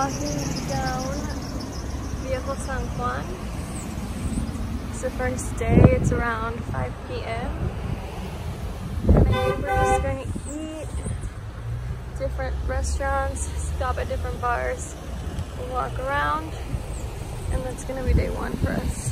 walking down Viejo San Juan. It's the first day. It's around 5 p.m. and I think we're just going to eat different restaurants, stop at different bars, and walk around, and that's going to be day one for us.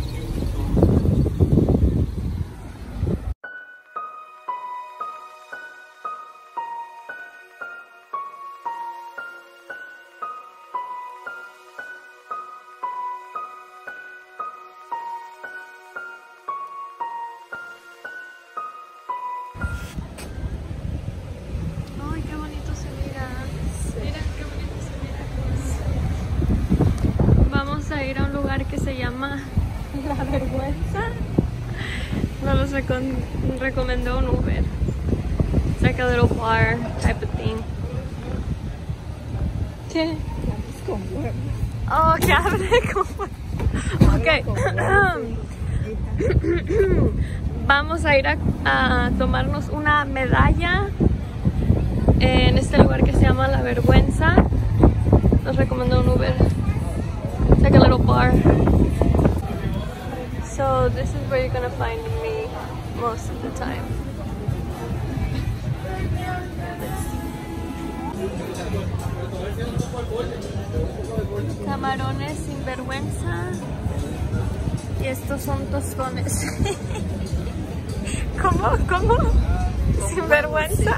A ir a un lugar que se llama La Vergüenza. Nos recomendó un Uber. It's like a little bar type of thing. ¿Qué? Oh, que hable como... Ok. Vamos a ir a tomarnos una medalla en este lugar que se llama La Vergüenza. Nos recomendó un Uber. It's like a little bar. So this is where you're gonna find me most of the time. Camarones sin vergüenza. Y estos son tostones. ¿Cómo? Sin vergüenza.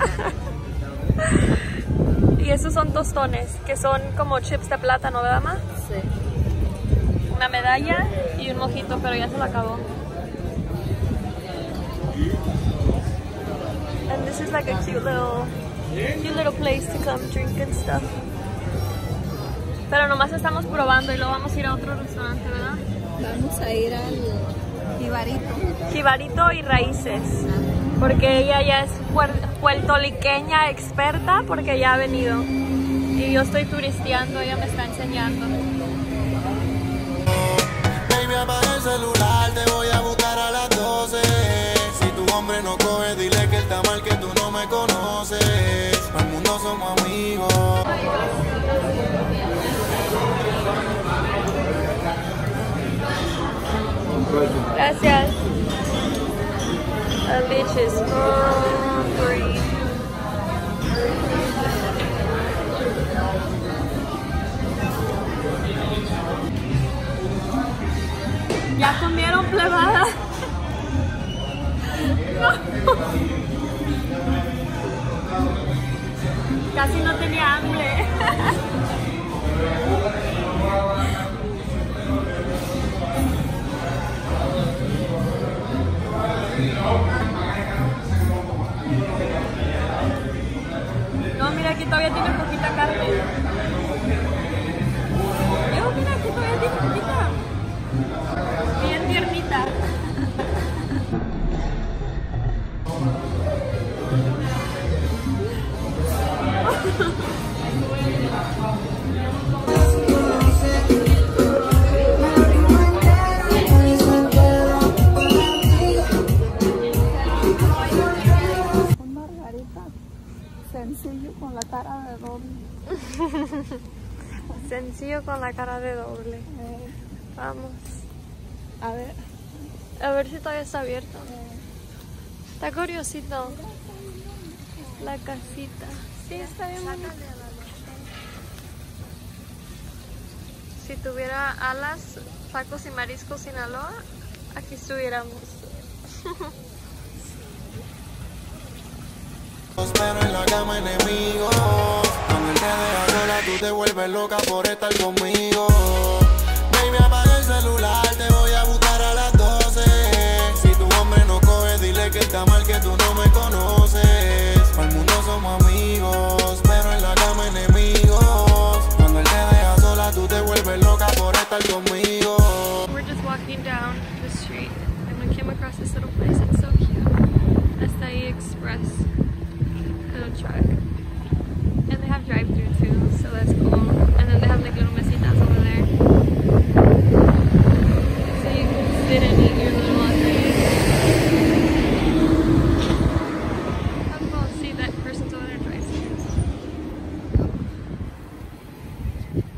Y esos son tostones, que son como chips de plátano, ¿verdad, ma? Sí. Una medalla y un mojito, pero ya se lo acabó. And this is like a cute little place to come drink and stuff. Pero nomás estamos probando y luego vamos a ir a otro restaurante, ¿verdad? Vamos a ir al Jibarito. Jibarito y Raíces. Porque ella ya es puertorriqueña experta porque ya ha venido. Y yo estoy turisteando, ella me está enseñando. Baby, apaga el celular, te voy a buscar a las 12. Si tu hombre no coge, dile que él está mal, que tú no me conoces. Al mundo somos amigos. Gracias. The beach is free. ¿Ya comieron, plebada? No. Casi no tenía hambre. No, mira, aquí todavía tiene poquita carne. Yo, mira, aquí todavía tiene poquita. Bien tiernita. Un margarita sencillo con la cara de doble. Sencillo con la cara de doble. Vamos. A ver si todavía está abierto. Está curiosito. La casita. Sí, está bien bonito. Si tuviera alas, tacos y mariscos Sinaloa, aquí estuviéramos. Pero en la cama enemigos. Cuando él te deja sola, tú te vuelves loca por estar conmigo. Baby, apaga el celular, te voy a buscar a las 12. Si tu hombre no coge, dile que está mal, que tú no me conoces. Al mundo somos amigos, pero en la cama enemigos. Cuando él te deja sola, tú te vuelves loca por estar conmigo. We're just walking down the street and we came across this little place. It's so cute. Hasta ahí Express. Little truck. And they have drive-thru too, so that's cool. And then they have like little mesitas over there. So you can sit and eat your little latte. How cool. See, that person's over there drive-thru.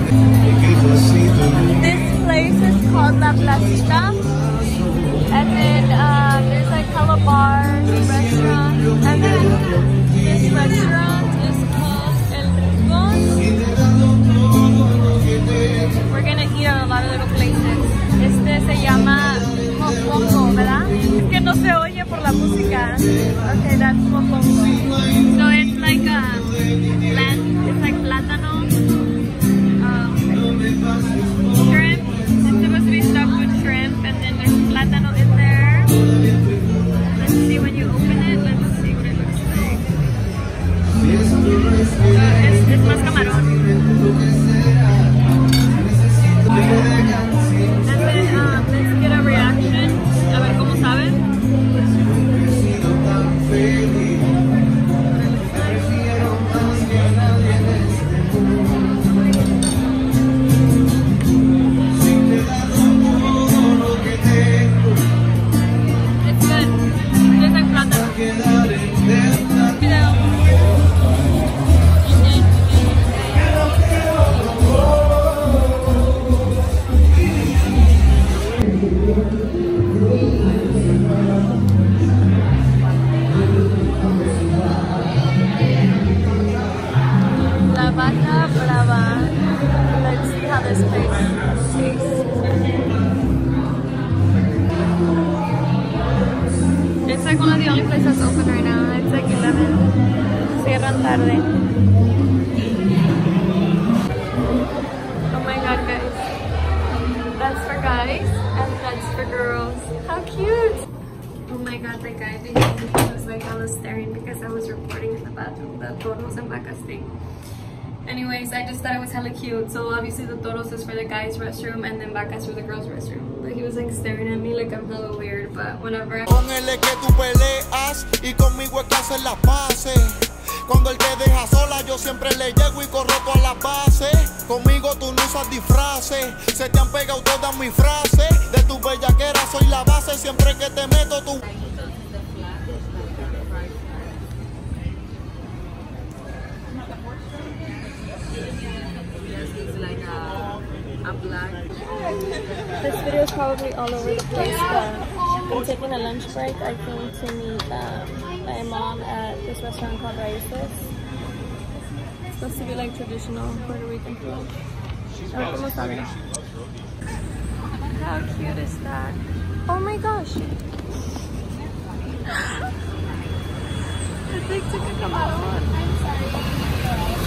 This place is called La Placita, and then there's like hella bars, restaurants, and then this restaurant is called El Rincón. We're gonna eat at a lot of little places. Este se llama Mopongo, ¿verdad? Es que no se oye por la música. Okay, that's Mopongo. So it's like it's like plátano, shrimp. It's supposed to be stuffed with shrimp, and then there's plátano in there. Let's see when you open it. Let's see what it looks like. Es más camarón. And then let's get a reaction. A ver cómo sabe. It's good. Tastes like plátano. La vaca brava. Let's see how this place tastes. It's like one of the only places that's open right now. It's like 11. Cierran tarde. Oh my god, guys. That's for guys and that's for girls. How cute! Oh my god, the guy behind me was like, I was staring because I was recording in the bathroom, the toros and vacas thing. Anyways, I just thought it was hella cute. So obviously the toros is for the guys' restroom and then vacas for the girls' restroom. But he was like staring at me like I'm hella weird, but whenever. Con él es que tú peleas y conmigo es que haces las paces. Cuando él te deja sola, yo siempre le llego y corro todas las bases. Conmigo tú no usas disfraces, se te han pegado todas mis frases. De tu bellaquera soy la base, siempre que te meto tú. This video is probably all over the place, but I'm taking a lunch break. I came to meet my mom at this restaurant called Raíces. It's supposed to be like traditional Puerto Rican food. A ver cómo sabe. How cute is that? Oh my gosh! I think took a camarón. I'm sorry.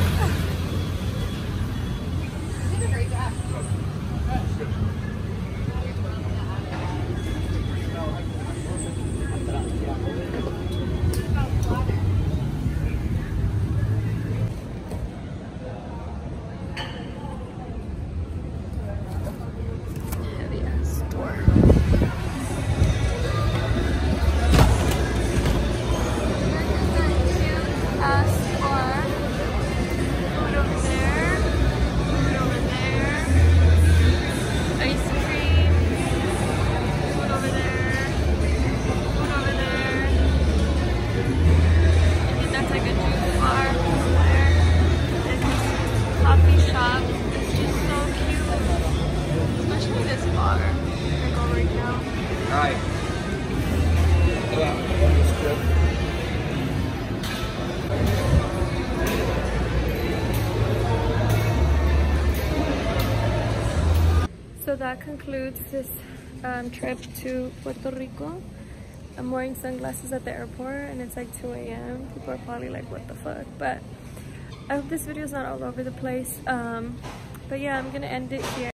So that concludes this trip to Puerto Rico. I'm wearing sunglasses at the airport and it's like 2 a.m. People are probably like, what the fuck? But I hope this video is not all over the place. But yeah, I'm gonna end it here.